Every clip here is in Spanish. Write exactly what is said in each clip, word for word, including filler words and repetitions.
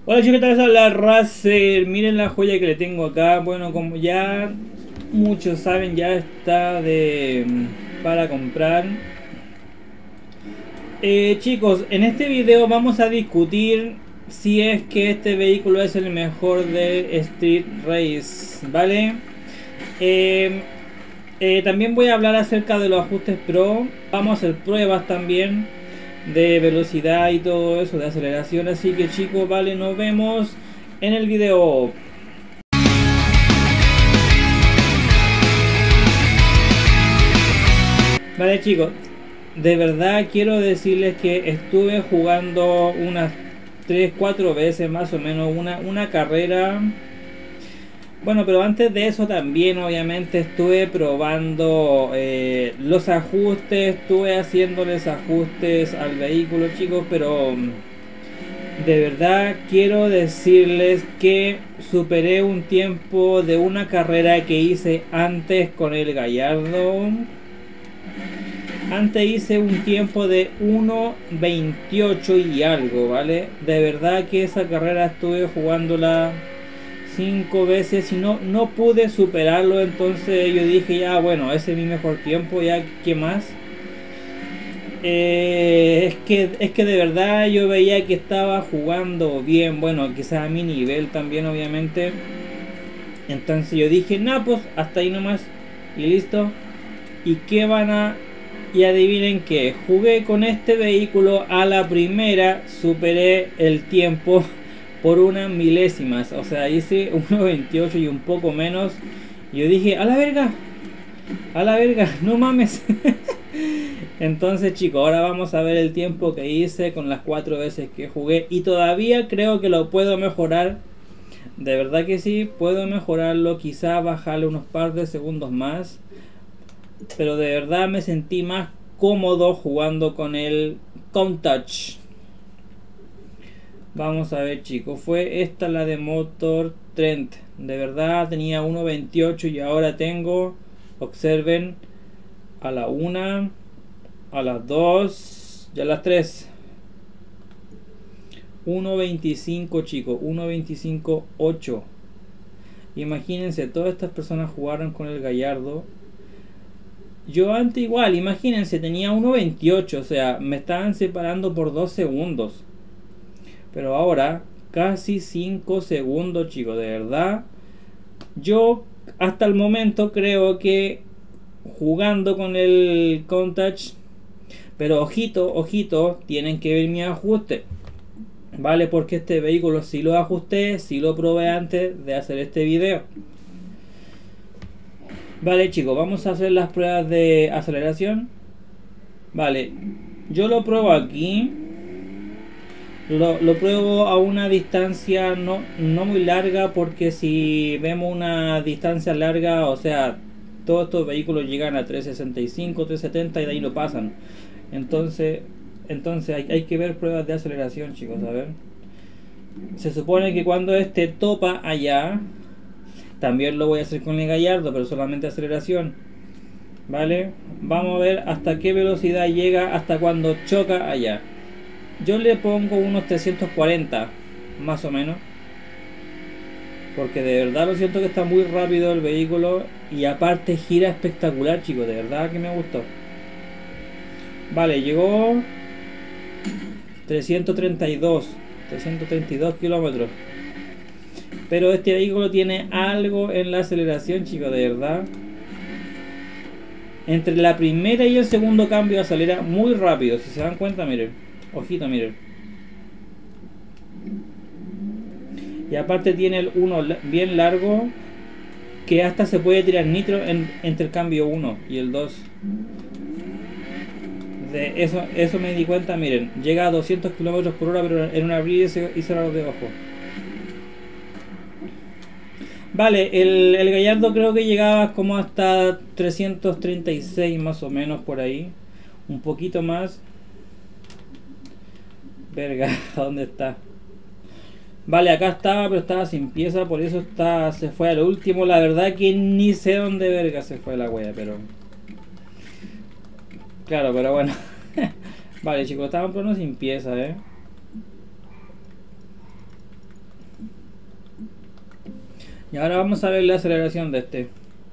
Hola chicos, ¿qué tal? Habla Razer. Miren la joya que le tengo acá. Bueno, como ya muchos saben, ya está de para comprar. Eh, chicos, en este video vamos a discutir si es que este vehículo es el mejor de Street Race, ¿vale? Eh, eh, también voy a hablar acerca de los ajustes Pro. Vamos a hacer pruebas también de velocidad y todo eso, de aceleración. Así que chicos, vale, nos vemos en el video. Vale chicos, de verdad quiero decirles que estuve jugando unas tres cuatro veces más o menos una, una carrera. Bueno, pero antes de eso también obviamente estuve probando eh, los ajustes, estuve haciéndoles ajustes al vehículo chicos, pero de verdad quiero decirles que superé un tiempo de una carrera que hice antes con el Gallardo. Antes hice un tiempo de uno veintiocho y algo, ¿vale? De verdad que esa carrera estuve jugándola cinco veces y no, no pude superarlo. Entonces yo dije, ya bueno, ese es mi mejor tiempo, ya ¿qué más? Eh, es, que, es que de verdad yo veía que estaba jugando bien, bueno, quizás a mi nivel también obviamente. Entonces yo dije, nah, pues hasta ahí nomás y listo. ¿Y qué van a...? Y adivinen que jugué con este vehículo a la primera, superé el tiempo por unas milésimas, o sea, hice uno veintiocho y un poco menos. Yo dije, a la verga, a la verga, no mames. Entonces chicos, ahora vamos a ver el tiempo que hice con las cuatro veces que jugué. Y todavía creo que lo puedo mejorar. De verdad que sí, puedo mejorarlo, quizá bajarle unos par de segundos más. Pero de verdad me sentí más cómodo jugando con el Countach. Vamos a ver chicos, fue esta la de Motor Trend. De verdad tenía uno veintiocho y ahora tengo, observen, a la una, a las dos y a las tres. uno veinticinco chicos, uno veinticinco ocho. Imagínense, todas estas personas jugaron con el Gallardo. Yo antes igual, imagínense, tenía uno veintiocho, o sea, me estaban separando por dos segundos. Pero ahora, casi cinco segundos, chicos, de verdad. Yo, hasta el momento, creo que jugando con el Countach, pero ojito, ojito, tienen que ver mi ajuste. Vale, porque este vehículo sí lo ajusté, sí lo probé antes de hacer este video. Vale chicos, vamos a hacer las pruebas de aceleración. Vale, yo lo pruebo aquí. Lo, lo pruebo a una distancia no, no muy larga, porque si vemos una distancia larga, o sea, todos estos vehículos llegan a trescientos sesenta y cinco, trescientos setenta y de ahí lo pasan. Entonces, entonces hay, hay que ver pruebas de aceleración chicos, a ver. Se supone que cuando este topa allá, también lo voy a hacer con el Gallardo, pero solamente aceleración. Vale, vamos a ver hasta qué velocidad llega, hasta cuando choca allá. Yo le pongo unos trescientos cuarenta, más o menos. Porque de verdad lo siento que está muy rápido el vehículo. Y aparte gira espectacular chicos, de verdad que me gustó. Vale, llegó trescientos treinta y dos kilómetros. Pero este vehículo tiene algo en la aceleración chicos, de verdad. Entre la primera y el segundo cambio acelera muy rápido. Si se dan cuenta, miren. Ojito, miren. Y aparte tiene el uno bien largo, que hasta se puede tirar nitro en, entre el cambio uno y el dos. De eso, eso me di cuenta, miren. Llega a doscientos kilómetros por hora, pero en un abrir y cerrar de ojo. Vale, el, el Gallardo creo que llegaba como hasta trescientos treinta y seis más o menos por ahí. Un poquito más. Verga, ¿dónde está? Vale, acá estaba, pero estaba sin pieza, por eso está, se fue al último. La verdad que ni sé dónde verga se fue la wea, pero... Claro, pero bueno. Vale chicos, estaban pero no sin pieza, eh. Y ahora vamos a ver la aceleración de este.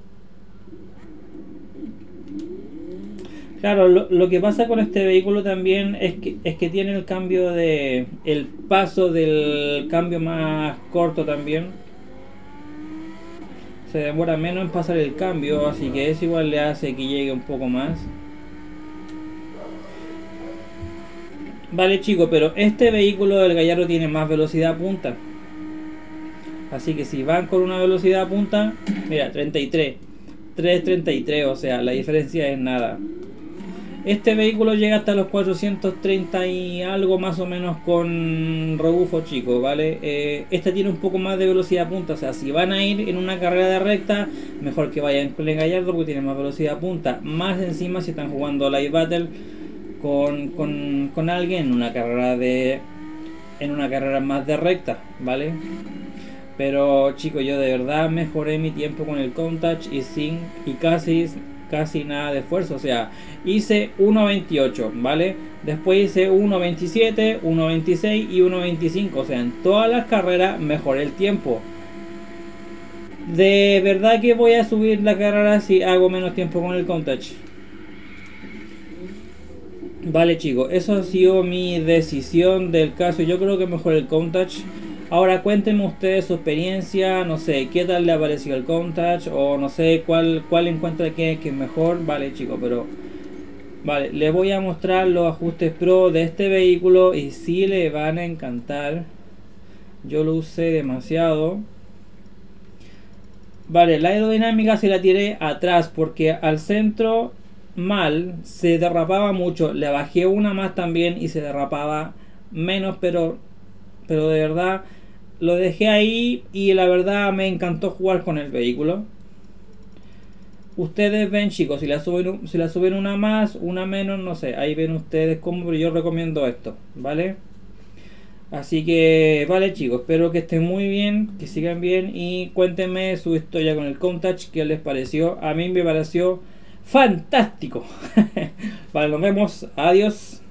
Claro, lo, lo que pasa con este vehículo también es que, es que tiene el cambio de... el paso del cambio más corto también. Se demora menos en pasar el cambio, así que eso igual le hace que llegue un poco más. Vale chicos, pero este vehículo del Gallardo tiene más velocidad punta. Así que si van con una velocidad punta, mira, treinta y tres, trescientos treinta y tres, o sea, la diferencia es nada. Este vehículo llega hasta los cuatrocientos treinta y algo más o menos con rebufo chico, ¿vale? Eh, este tiene un poco más de velocidad punta, o sea, si van a ir en una carrera de recta, mejor que vayan con el Gallardo porque tiene más velocidad punta. Más encima si están jugando Live Battle con, con, con alguien en una carrera de... en una carrera más de recta, ¿vale? Pero chicos, yo de verdad mejoré mi tiempo con el Countach y sin y casi casi nada de esfuerzo. O sea, hice uno veintiocho, ¿vale? Después hice uno veintisiete, uno veintiséis y uno veinticinco. O sea, en todas las carreras mejoré el tiempo. De verdad que voy a subir la carrera si hago menos tiempo con el Countach. Vale chicos, eso ha sido mi decisión del caso. Yo creo que mejor el Countach. Ahora cuéntenme ustedes su experiencia, no sé, qué tal le ha parecido el Countach o no sé cuál, cuál encuentra que, que es mejor. Vale chicos, pero vale, les voy a mostrar los ajustes pro de este vehículo y sí le van a encantar. Yo lo usé demasiado. Vale, la aerodinámica se la tiré atrás porque al centro mal se derrapaba mucho. Le bajé una más también y se derrapaba menos, pero pero de verdad lo dejé ahí y la verdad me encantó jugar con el vehículo. Ustedes ven chicos, si la suben, si la suben una más, una menos, no sé, ahí ven ustedes cómo, pero yo recomiendo esto, ¿vale? Así que vale chicos, espero que estén muy bien, que sigan bien y cuéntenme su historia con el Countach, qué les pareció. A mí me pareció fantástico. Vale, nos vemos, adiós.